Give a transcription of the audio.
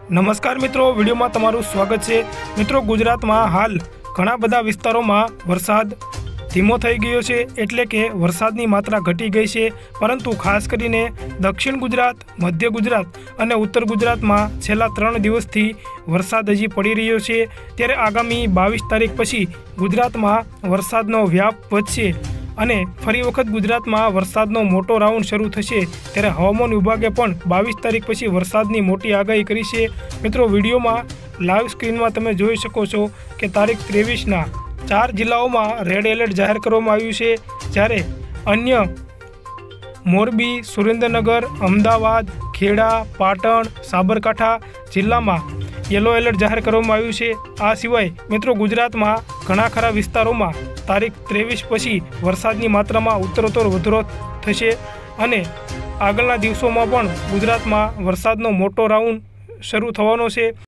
नमस्कार मित्रों, वीडियो में तमारुं स्वागत है। मित्रों, गुजरात में हाल घणा बधा विस्तारों में वरसाद धीमो थई गयो छे, एटले के वरसादनी मात्रा घटी गई है। परंतु खास करीने दक्षिण गुजरात, मध्य गुजरात और उत्तर गुजरात में छेल्ला 3 दिवसथी वरसाद हजी पड़ी रह्यो छे। त्यारे आगामी 22 तारीख पछी गुजरात में वरसादनो व्याप वधशे અને ફરી વખત ગુજરાતમાં વરસાદનો મોટો રાઉન્ડ શરૂ થશે। ત્યારે હવામાન વિભાગે પણ 22 તારીખ પછી વરસાદની મોટી આગાહી કરી છે। મિત્રો, વિડીયોમાં લાઈવ સ્ક્રીનમાં તમે જોઈ શકો છો કે તારીખ 23ના 4 જિલ્લાઓમાં રેડ એલર્ટ જાહેર કરવામાં આવ્યું છે, જ્યારે અન્ય મોરબી, સુરેન્દ્રનગર, અમદાવાદ, ખેડા, પાટણ, સાબરકાંઠા જિલ્લામાં येलो एलर्ट जाहिर करवामां आव्युं छे। आ सिवाय मित्रों, गुजरात में घणा खरा विस्तारों में तारीख 23 पछी वरसादनी मात्रा में उत्तरोत्तर वधारो थशे अने आगळना दिवसों में पण गुजरात में वरसादनो मोटो राउंड शरू थवानो छे।